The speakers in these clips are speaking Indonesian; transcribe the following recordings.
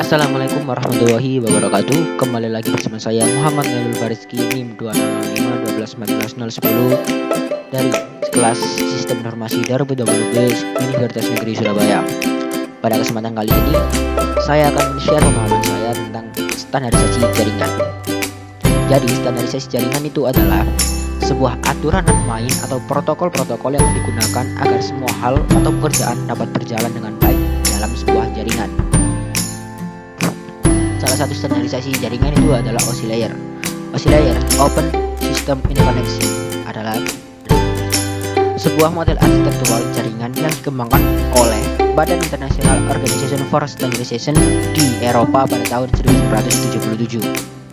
Assalamualaikum warahmatullahi wabarakatuh. Kembali lagi bersama saya Muhammad Nailul Fariski, NIM 205121910 dari kelas Sistem Informasi Darussalam Universitas Negeri Surabaya. Pada kesempatan kali ini saya akan men-share pemahaman saya tentang standarisasi jaringan. Jadi standarisasi jaringan itu adalah sebuah aturan main atau protokol-protokol yang digunakan agar semua hal atau pekerjaan dapat berjalan dengan baik dalam sebuah jaringan. Salah satu standarisasi jaringan itu adalah OSI layer. OSI layer, Open System Interconnection, adalah sebuah model arsitektural jaringan yang dikembangkan oleh Badan International Organization for Standardization di Eropa pada tahun 1977.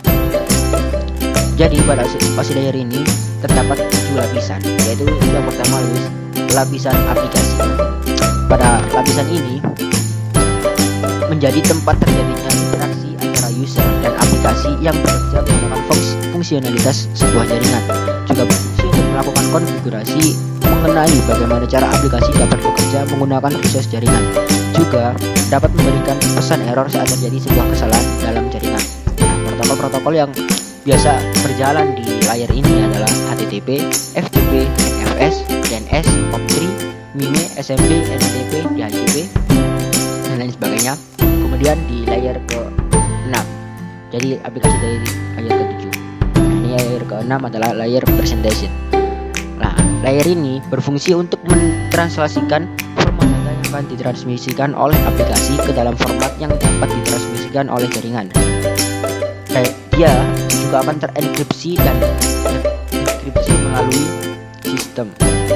Jadi pada OSI layer ini terdapat 7 lapisan, yaitu yang pertama lapisan aplikasi. Pada lapisan ini menjadi tempat terjadinya interaksi antara user dan aplikasi yang bekerja menggunakan fungsionalitas sebuah jaringan. Juga berfungsi untuk melakukan konfigurasi mengenai bagaimana cara aplikasi dapat bekerja menggunakan resource jaringan. Juga dapat memberikan pesan error saat terjadi sebuah kesalahan dalam jaringan. Nah, protokol-protokol yang biasa berjalan di layar ini adalah HTTP, FTP, NFS, DNS, POP3, MIME, SMP, NTP, DHCP, dan lain sebagainya. Kemudian di layer ke-6, jadi aplikasi dari layer ke-7. Ini layer ke-6 adalah layer presentation. Nah, layer ini berfungsi untuk mentranslasikan format data yang akan ditransmisikan oleh aplikasi ke dalam format yang dapat ditransmisikan oleh jaringan. Dia juga akan terenkripsi dan dekripsi melalui sistem.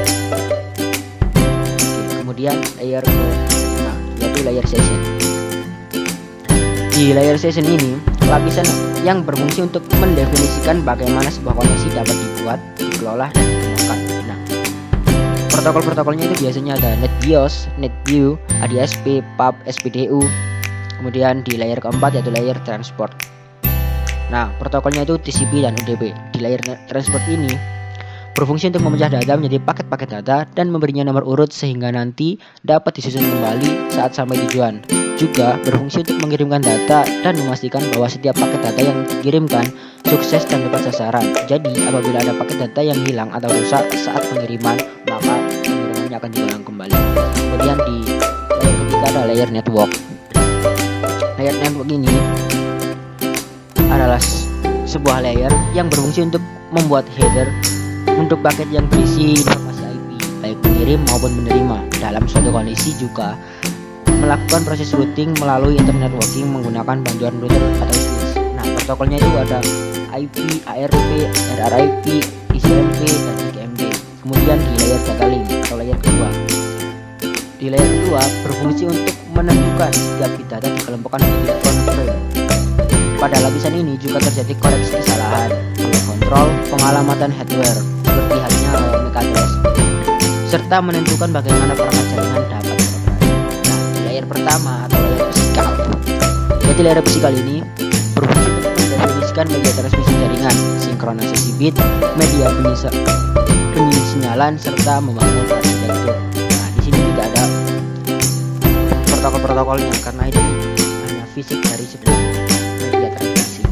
Kemudian layer ke-6 yaitu layer session. Di layer session ini, lapisan yang berfungsi untuk mendefinisikan bagaimana sebuah koneksi dapat dibuat, dikelola, dan dikembangkan. Nah, protokol-protokolnya itu biasanya ada NetBIOS, NetView, ADSP, PUB, SPDU. Kemudian di layer keempat yaitu layer transport. Nah, protokolnya itu TCP dan UDP. Di layer transport ini berfungsi untuk memecah data menjadi paket-paket data dan memberinya nomor urut sehingga nanti dapat disusun kembali saat sampai tujuan. Juga berfungsi untuk mengirimkan data dan memastikan bahwa setiap paket data yang dikirimkan sukses dan tepat sasaran. Jadi apabila ada paket data yang hilang atau rusak saat pengiriman, maka pengirimannya akan diulang kembali. Kemudian di layer ketiga ada layer network. Layer network ini adalah sebuah layer yang berfungsi untuk membuat header untuk paket yang berisi informasi IP, baik pengirim maupun penerima. Dalam suatu kondisi juga melakukan proses routing melalui internet networking menggunakan bantuan router atau switch. Nah, protokolnya itu ada IP, ARP, RRIP, ICMP, dan IGMP. Kemudian di layer data link atau layer kedua. Di layer kedua berfungsi untuk menentukan setiap bit data dikelompokkan menjadi front frame. Pada lapisan ini juga terjadi koreksi kesalahan, kontrol, pengalamatan hardware, seperti halnya MAC address, serta menentukan bagaimana perangkat jaringan dapat beroperasi. Nah, di layer pertama atau layer fisikal. Jadi layer fisikal ini berfungsi untuk mendefinisikan media transmisi jaringan, sinkronisasi bit, media penyimpanan, serta membangun arsitektur. Nah, di sini tidak ada protokol-protokolnya karena ini hanya fisik dari sebelah media transmisi.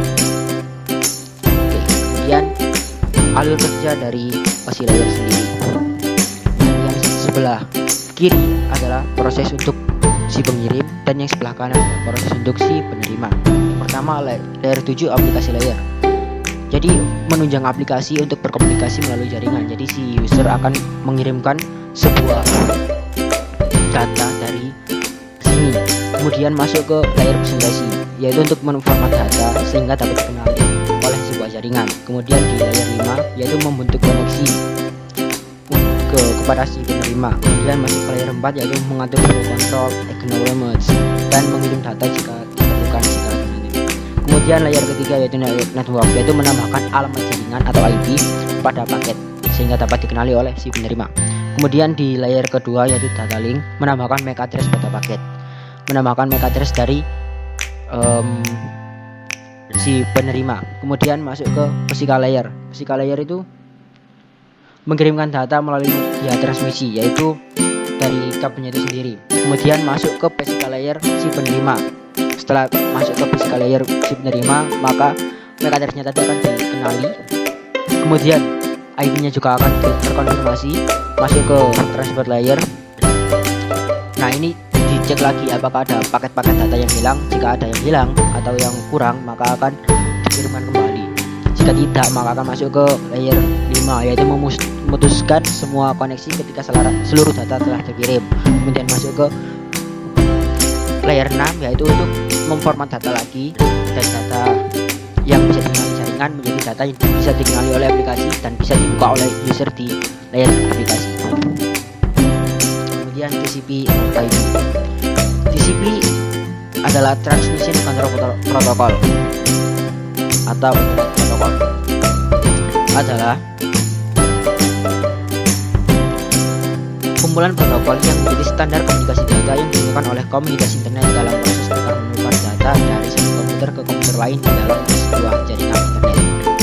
Oke, kemudian alur kerja dari OSI layer sendiri. Yang sebelah kiri adalah proses untuk si pengirim dan yang sebelah kanan proses untuk si penerima. Yang pertama layer 7 aplikasi layer. Jadi menunjang aplikasi untuk berkomunikasi melalui jaringan. Jadi si user akan mengirimkan sebuah data dari sini, kemudian masuk ke layer presentasi, yaitu untuk menformat data sehingga dapat dikenali oleh sebuah jaringan. Kemudian di layer 5 yaitu membentuk koneksi kepada si penerima. Kemudian masuk ke layer 4 yaitu mengatur kontrol, acknowledgement, dan mengirim data jika diperlukan jika nanti. Kemudian layer ketiga yaitu network, yaitu menambahkan alamat jaringan atau IP pada paket sehingga dapat dikenali oleh si penerima. Kemudian di layer kedua yaitu data link, menambahkan MAC address pada paket, menambahkan MAC address dari si penerima. Kemudian masuk ke physical layer. Physical layer itu mengirimkan data melalui media transmisi, yaitu dari kabelnya itu sendiri. Kemudian masuk ke physical layer si penerima. setelah masuk ke physical layer si penerima, maka MAC address-nya tadi akan dikenali. Kemudian IP-nya juga akan terkonfirmasi masuk ke transport layer. Nah, ini dicek lagi apakah ada paket-paket data yang hilang. Jika ada yang hilang atau yang kurang, maka akan dikirimkan kembali. Jika tidak, maka akan masuk ke layer 5, yaitu memutuskan semua koneksi ketika seluruh data telah terkirim. Kemudian masuk ke layer 6, yaitu untuk memformat data lagi, dan data yang bisa dikenali jaringan menjadi data yang bisa dikenali oleh aplikasi dan bisa dibuka oleh user di layer aplikasi. Kemudian TCP IP. TCP adalah Transmission Control Protocol atau Internet Protocol. Adalah kumpulan protokol yang menjadi standar komunikasi data yang digunakan oleh komunitas internet dalam proses tukar-menukar data dari satu komputer ke komputer lain di dalam sebuah jaringan internet.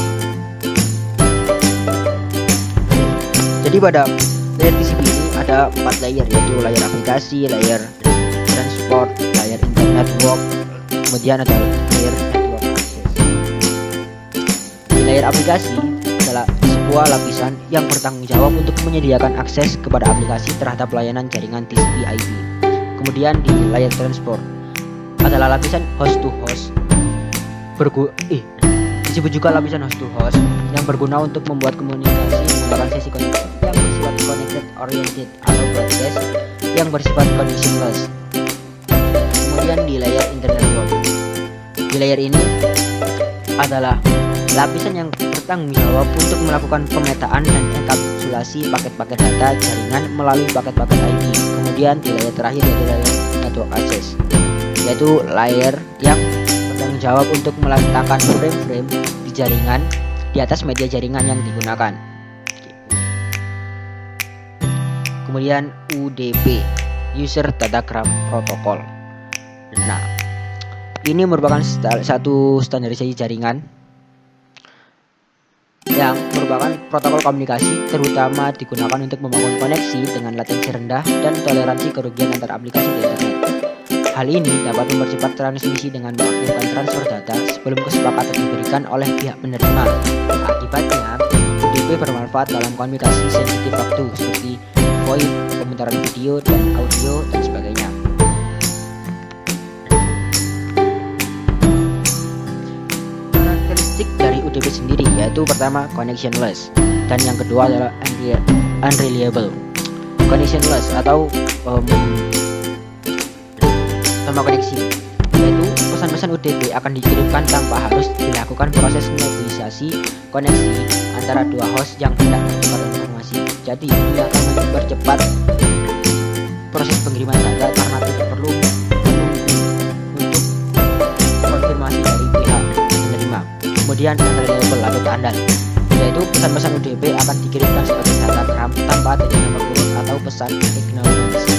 Jadi pada layer TCP ini ada 4 layer, yaitu layer aplikasi, layer transport, layer internet network, kemudian ada layer network access. Di layer aplikasi adalah sebuah lapisan yang bertanggung jawab untuk menyediakan akses kepada aplikasi terhadap layanan jaringan TCP/IP. Kemudian di layer transport adalah lapisan host to host, disebut juga lapisan host to host, yang berguna untuk membuat komunikasi menggunakan sesi koneksi yang bersifat connected oriented atau broadcast yang bersifat connectionless. Kemudian di layer internet network, di layer ini adalah lapisan yang bertanggung jawab untuk melakukan pemetaan dan enkapsulasi paket-paket data jaringan melalui paket-paket IP. Kemudian di layer terakhir yaitu layer network access, yaitu layer yang bertanggung jawab untuk meletakkan frame-frame di jaringan di atas media jaringan yang digunakan. Kemudian UDP, User Datagram Protocol. Nah, ini merupakan satu standarisasi jaringan yang merupakan protokol komunikasi terutama digunakan untuk membangun koneksi dengan latensi rendah dan toleransi kerugian antar aplikasi di internet. Hal ini dapat mempercepat transmisi dengan mengaktifkan transfer data sebelum kesepakatan diberikan oleh pihak penerima. Akibatnya, UDP bermanfaat dalam komunikasi sensitif waktu seperti VoIP, pemutaran video dan audio, dan sebagainya. Karakteristik dari UDP sendiri yaitu pertama connectionless, dan yang kedua adalah unreliable. Connectionless atau tanpa koneksi, yaitu pesan-pesan UDP akan dikirimkan tanpa harus dilakukan proses negosiasi koneksi antara dua host yang hendak bertukar informasi. Jadi ini akan mempercepat proses pengiriman data karena tidak perlu menunggu untuk konfirmasi dari pihak penerima. Kemudian unreliable atau tak andal, yaitu pesan-pesan UDP akan dikirimkan sebagai datagram tanpa adanya nomor urut atau pesan acknowledgement.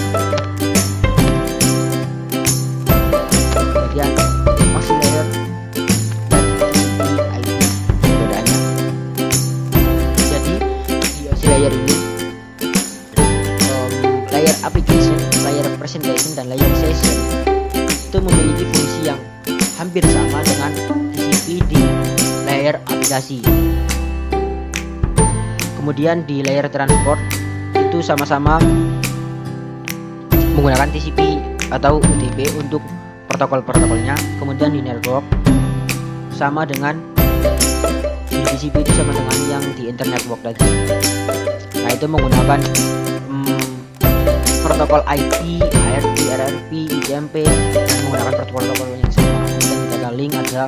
Kemudian auxiliary dan TCP/IP bedanya. Jadi di auxiliary ini layer application, layer presentation, dan layer session itu memiliki fungsi yang hampir sama dengan TCP di layer aplikasi. Kemudian di layer transport itu sama-sama menggunakan TCP atau UDP untuk protokol-protokolnya. Kemudian di network sama dengan di TCP itu sama dengan yang di internet network tadi. Nah, itu menggunakan protokol IP, ARP, RRP, ICMP, dan menggunakan protokol-protokol yang sama. Kemudian data link ada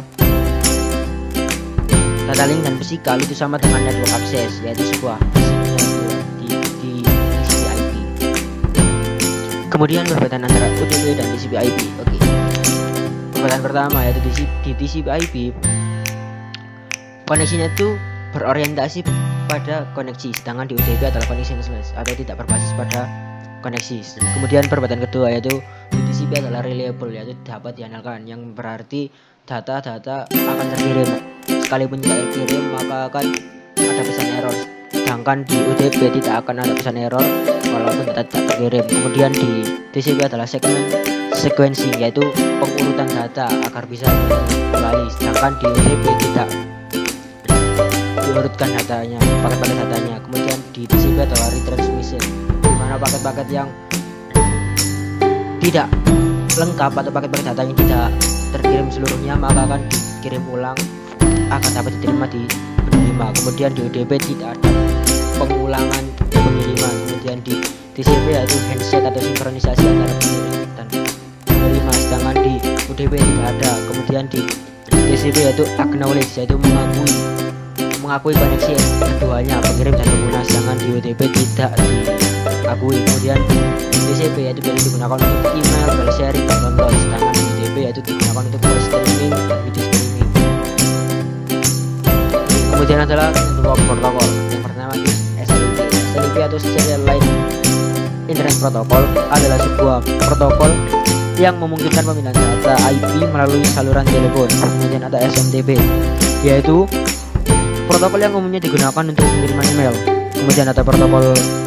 data link dan physical itu sama dengan network access, yaitu sebuah di TCP/IP. Kemudian perbedaan antara UDP dan TCP/IP. Oke. Perbedaan pertama yaitu di TCP/IP koneksinya itu berorientasi pada koneksi, sedangkan di UDP adalah connectionless atau tidak berbasis pada koneksi. Kemudian perbedaan kedua yaitu di TCP adalah reliable, yaitu dapat diandalkan, yang berarti data-data akan terkirim, sekalipun tidak terkirim maka akan ada pesan error, sedangkan di UDP tidak akan ada pesan error walaupun data tidak terkirim. Kemudian di TCP adalah sequencing, yaitu pengurutan data agar bisa kembali, sedangkan di OTP tidak diurutkan datanya, paket-paket datanya. Kemudian di TCP adalah retransmission, di mana paket-paket yang tidak lengkap atau paket-paket data yang tidak terkirim seluruhnya maka akan dikirim ulang, akan dapat diterima di penerima. Kemudian di ODP tidak ada pengulangan pengiriman. Kemudian di TCP yaitu handshake atau sinkronisasi antara pengirim dan penerima, sedangkan di ODP tidak ada. Kemudian di TCP yaitu acknowledge, yaitu mengakui koneksi keduanya, pengirim dan pengguna, sedangkan di OTP tidak diakui. Kemudian di TCP yaitu biasa digunakan untuk email, file sharing, dan download, sedangkan di OTP yaitu digunakan untuk file streaming dan video streaming. Kemudian adalah network protokol. Yang pertama itu SLP. SLP atau Serial Line Internet Protocol adalah sebuah protokol yang memungkinkan pemindahan data IP melalui saluran telepon. Kemudian ada SMTP, yaitu protokol yang umumnya digunakan untuk pengiriman email. Kemudian ada protokol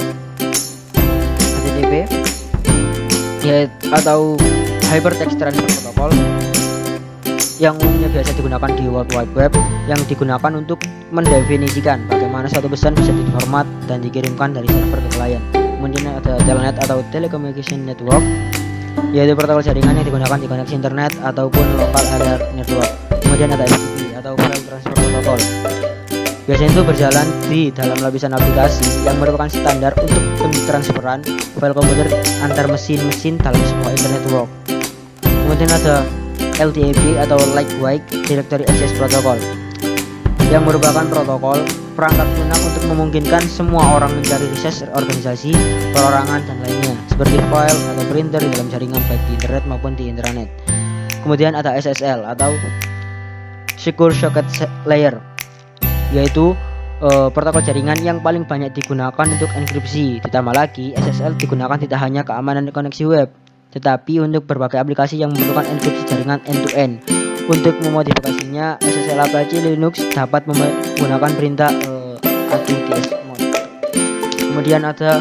HTTP, yaitu atau Hypertext Transfer Protocol, yang umumnya biasa digunakan di World Wide Web, yang digunakan untuk mendefinisikan bagaimana satu pesan bisa diformat dan dikirimkan dari server ke klien. Kemudian ada Telnet atau Telecommunication Network, yaitu protokol jaringan yang digunakan di koneksi internet ataupun local area network. Kemudian ada FTP atau File Transfer Protocol, biasanya itu berjalan di dalam lapisan aplikasi yang merupakan standar untuk pentransferan file komputer antar mesin-mesin dalam sebuah internet network. Kemudian ada LDAP atau Lightweight Directory Access Protocol, yang merupakan protokol perangkat lunak untuk memungkinkan semua orang mencari resource organisasi, perorangan, dan lainnya seperti file atau printer di dalam jaringan baik di internet maupun di intranet. Kemudian ada SSL atau Secure Socket Layer, yaitu protokol jaringan yang paling banyak digunakan untuk enkripsi. Ditambah lagi, SSL digunakan tidak hanya keamanan koneksi web, tetapi untuk berbagai aplikasi yang membutuhkan enkripsi jaringan end-to-end. Untuk memodifikasinya, SSL Apache Linux dapat menggunakan perintah ADTS mode. Kemudian ada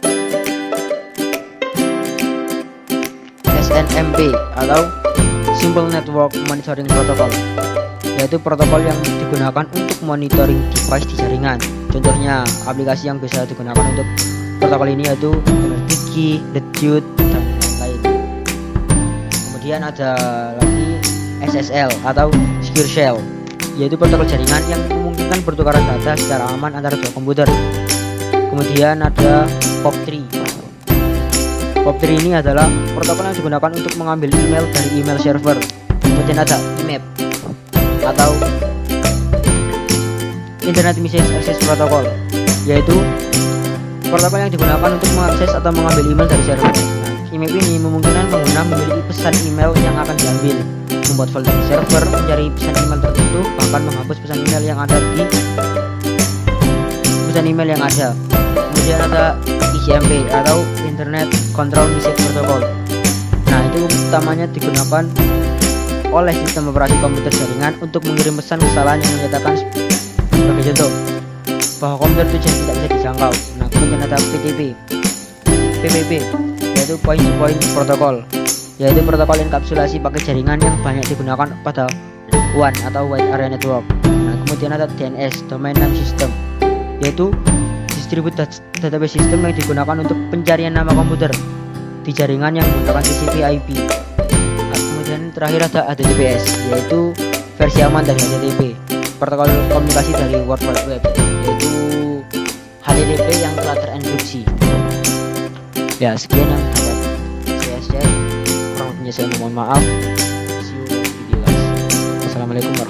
SNMP atau Simple Network Monitoring Protocol, yaitu protokol yang digunakan untuk monitoring device di jaringan. Contohnya aplikasi yang bisa digunakan untuk protokol ini yaitu Digi, Reddit, dan lain-lain. Kemudian ada lagi SSL atau Secure Shell, yaitu protokol jaringan yang memungkinkan pertukaran data secara aman antara dua komputer. Kemudian ada POP3. POP3 ini adalah protokol yang digunakan untuk mengambil email dari email server. Kemudian ada IMAP atau Internet Message Access Protocol, yaitu protokol yang digunakan untuk mengakses atau mengambil email dari server. IMAP ini memungkinkan pengguna memiliki pesan email yang akan diambil, membuat file dari server, mencari pesan email tertentu, bahkan menghapus pesan email yang ada di pesan email yang ada. Kemudian ada ICMP atau Internet Control Message Protocol. Nah, itu utamanya digunakan oleh sistem operasi komputer jaringan untuk mengirim pesan kesalahan yang menyatakan sebagai contoh bahwa komputer tujuan tidak bisa dijangkau. Nah, kemudian ada PPP, yaitu Point to Point Protocol, yaitu protokol enkapsulasi paket jaringan yang banyak digunakan pada WAN atau Wide Area Network. Nah, kemudian ada DNS, Domain Name System, yaitu Distributed Database System yang digunakan untuk pencarian nama komputer di jaringan yang menggunakan TCP/IP. Nah, kemudian terakhir ada HTTPS, yaitu versi aman dari HTTP, protokol komunikasi dari World Wide Web, yaitu HTTP yang telah terenkripsi. Ya, sekian yang dapat saya share. Kurang lebihnya saya mohon maaf. See you in video guys. Assalamualaikum warahmatullahi wabarakatuh.